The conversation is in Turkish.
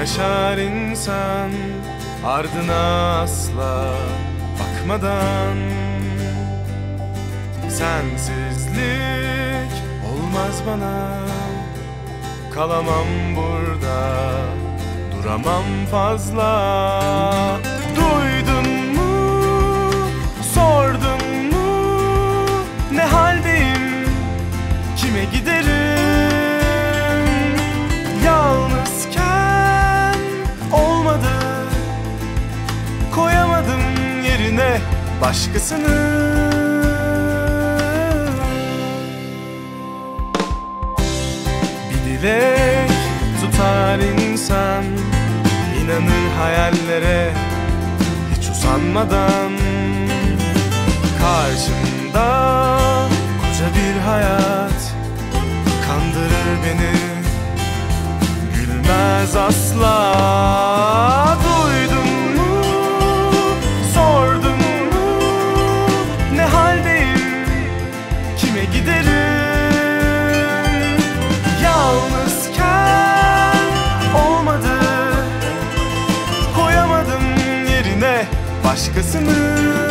yaşar insan ardına asla bakmadan. Sensizlik olmaz bana, kalamam burada, duramam fazla. Duydun mu, sordun mu, ne haldeyim, kime giderim? Yalnızken olmadı, koyamadım yerine başkasını. Bir dilek tutar insan, İnanır hayallere hiç usanmadan. Karşımda koca bir hayat kandırır beni, gülmez asla. Duydun mu, sordun mu, ne haldeyim, kime giderim? Yalnızken olmadı, başkasını.